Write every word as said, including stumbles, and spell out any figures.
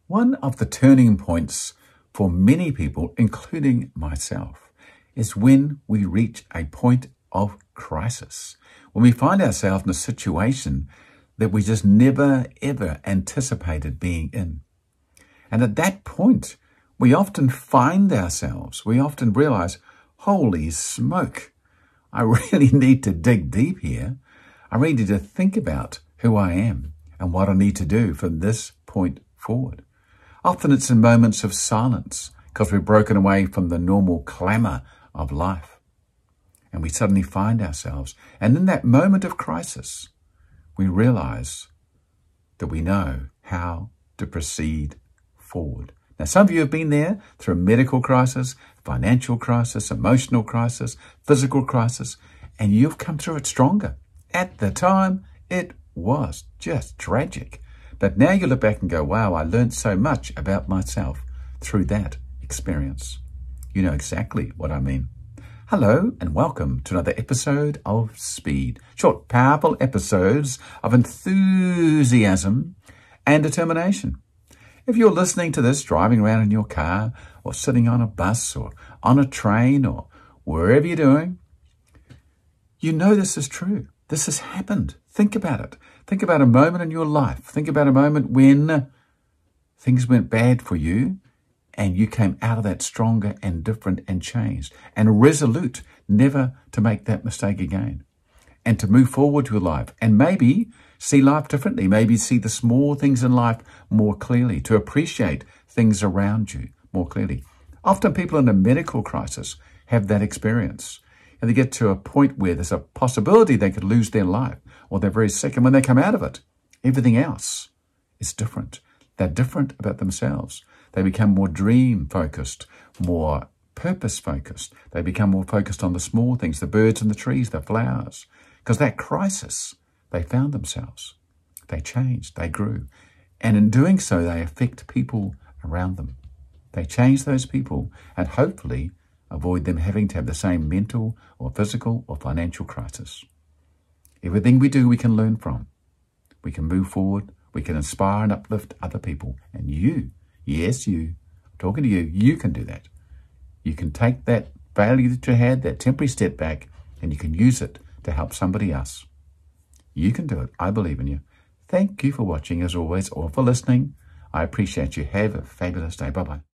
One of the turning points for many people, including myself, is when we reach a point of crisis, when we find ourselves in a situation that we just never, ever anticipated being in. And at that point, we often find ourselves, we often realize, holy smoke, I really need to dig deep here. I really need to think about who I am and what I need to do from this point forward. Often it's in moments of silence because we've broken away from the normal clamor of life. And we suddenly find ourselves. And in that moment of crisis, we realize that we know how to proceed forward. Now, some of you have been there through a medical crisis, financial crisis, emotional crisis, physical crisis, and you've come through it stronger. At the time, it was just tragic. But now you look back and go, wow, I learned so much about myself through that experience. You know exactly what I mean. Hello and welcome to another episode of Speed. Short, powerful episodes of enthusiasm and determination. If you're listening to this driving around in your car or sitting on a bus or on a train or wherever you're doing, you know this is true. This has happened. Think about it. Think about a moment in your life. Think about a moment when things went bad for you and you came out of that stronger and different and changed and resolute never to make that mistake again and to move forward to your life and maybe see life differently, maybe see the small things in life more clearly, to appreciate things around you more clearly. Often people in a medical crisis have that experience. And they get to a point where there's a possibility they could lose their life or they're very sick. And when they come out of it, everything else is different. They're different about themselves. They become more dream-focused, more purpose-focused. They become more focused on the small things, the birds and the trees, the flowers. Because that crisis, they found themselves. They changed. They grew. And in doing so, they affect people around them. They change those people and hopefully avoid them having to have the same mental or physical or financial crisis. Everything we do, we can learn from. We can move forward. We can inspire and uplift other people. And you, yes, you, I'm talking to you, you can do that. You can take that failure that you had, that temporary step back, and you can use it to help somebody else. You can do it. I believe in you. Thank you for watching as always, or for listening. I appreciate you. Have a fabulous day. Bye-bye.